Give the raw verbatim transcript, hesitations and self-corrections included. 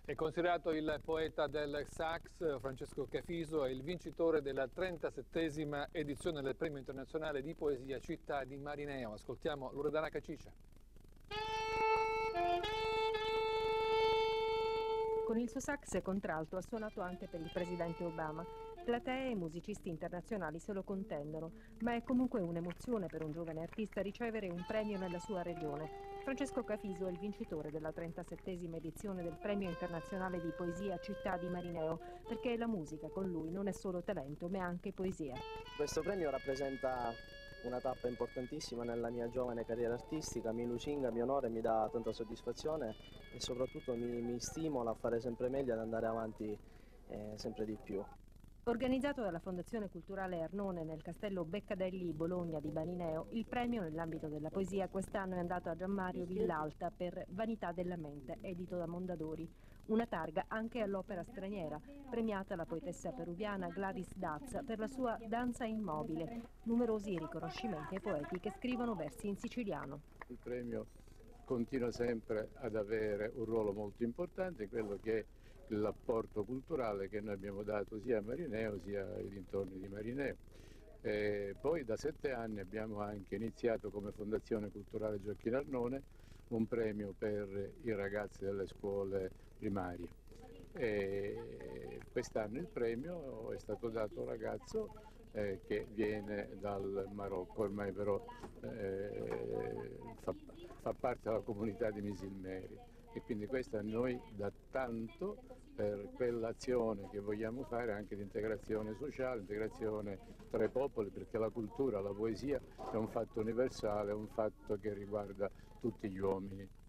È considerato il poeta del sax. Francesco Cafiso è il vincitore della trentasettesima edizione del Premio Internazionale di Poesia Città di Marineo. Ascoltiamo Loredana Cacice. Con il suo sax contralto ha suonato anche per il presidente Obama. Platee e musicisti internazionali se lo contendono, ma è comunque un'emozione per un giovane artista ricevere un premio nella sua regione. Francesco Cafiso è il vincitore della trentasettesima edizione del Premio Internazionale di Poesia Città di Marineo, perché la musica con lui non è solo talento, ma è anche poesia. Questo premio rappresenta una tappa importantissima nella mia giovane carriera artistica, mi lusinga, mi onora e mi dà tanta soddisfazione e soprattutto mi, mi stimola a fare sempre meglio e ad andare avanti eh, sempre di più. Organizzato dalla Fondazione Culturale Arnone nel Castello Beccadelli Bologna di Marineo, il premio nell'ambito della poesia quest'anno è andato a Gianmario Villalta per Vanità della mente, edito da Mondadori. Una targa anche all'opera straniera, premiata la poetessa peruviana Gladys Dazza per la sua Danza immobile. Numerosi i riconoscimenti ai poeti che scrivono versi in siciliano. Il premio continua sempre ad avere un ruolo molto importante, quello che è l'apporto culturale che noi abbiamo dato sia a Marineo sia ai dintorni di Marineo. E poi da sette anni abbiamo anche iniziato come Fondazione Culturale Gioacchino Arnone un premio per i ragazzi delle scuole primarie. E quest'anno il premio è stato dato a un ragazzo eh, che viene dal Marocco, ormai però eh, fa, fa parte della comunità di Misilmeri. E quindi questo a noi dà tanto per quell'azione che vogliamo fare anche di integrazione sociale, integrazione tra i popoli, perché la cultura, la poesia è un fatto universale, è un fatto che riguarda tutti gli uomini.